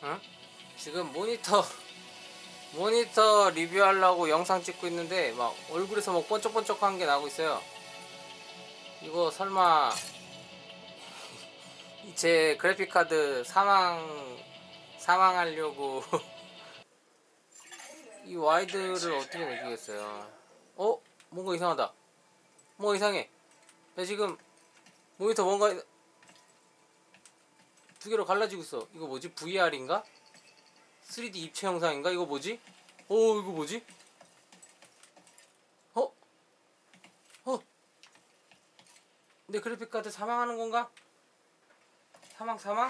응? 지금 모니터 리뷰하려고 영상 찍고 있는데 막 얼굴에서 막 번쩍번쩍한 게 나오고 있어요. 이거 설마 제 그래픽카드 사망하려고 이 와이드를 어떻게 매기겠어요? 뭔가 이상하다. 뭔가 이상해. 나 지금 모니터 뭔가 두 개로 갈라지고 있어. 이거 뭐지? VR인가? 3D 입체 영상인가? 이거 뭐지? 이거 뭐지? 어? 내 그래픽카드 사망하는 건가? 사망?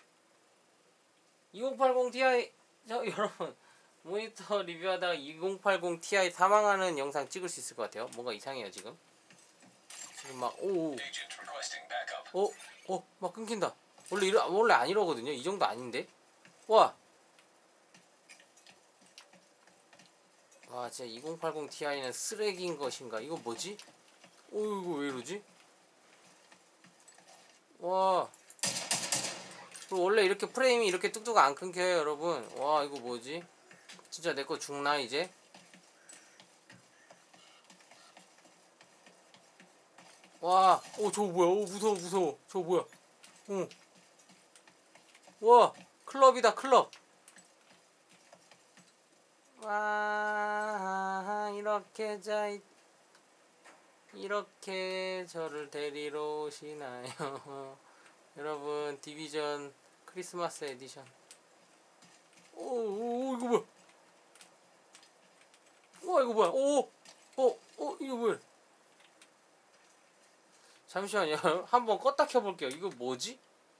2080 Ti 여러분 모니터 리뷰하다가 2080 Ti 사망하는 영상 찍을 수 있을 것 같아요. 뭔가 이상해요 지금 막 막 끊긴다. 원래 안 이러거든요. 이 정도 아닌데. 와 진짜 2080 Ti는 쓰레기인 것인가? 이거 뭐지? 이거 왜 이러지? 와 그리고 원래 이렇게 프레임이 이렇게 뚝뚝 안 끊겨요 여러분. 와 이거 뭐지? 진짜 내 거 죽나 이제? 와 저거 뭐야? 무서워 저거 뭐야? 와 클럽이다 클럽. 와 이렇게 저를 데리러 오시나요? 여러분 디비전 크리스마스 에디션. 이거 뭐야? 와 이거 뭐야? 이거 뭐야? 잠시만요. 한번 껐다 켜볼게요. 이거 뭐지?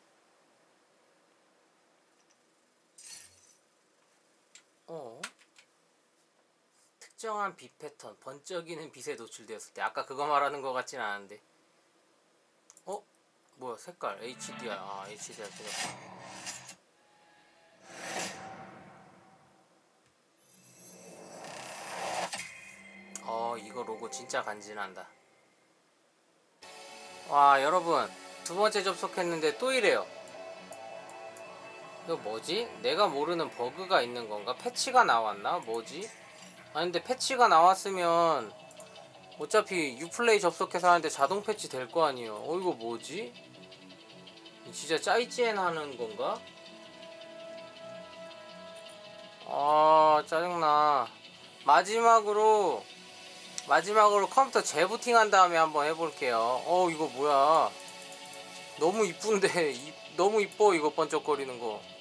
특정한 빛 패턴, 번쩍이는 빛에 노출되었을 때. 아까 그거 말하는 것 같진 않은데. 뭐야? 색깔 HDR. HDR 되겠다. 이거 로고 진짜 간지난다. 와 여러분 두 번째 접속했는데 또 이래요. 이거 뭐지? 내가 모르는 버그가 있는 건가? 패치가 나왔나? 뭐지? 근데 패치가 나왔으면 어차피 유플레이 접속해서 하는데 자동 패치 될 거 아니에요. 이거 뭐지? 진짜 짜이찌엔 하는 건가? 짜증나. 마지막으로 컴퓨터 재부팅 한 다음에 한번 해볼게요. 이거 뭐야? 너무 이쁜데 너무 이뻐 이거 번쩍거리는 거.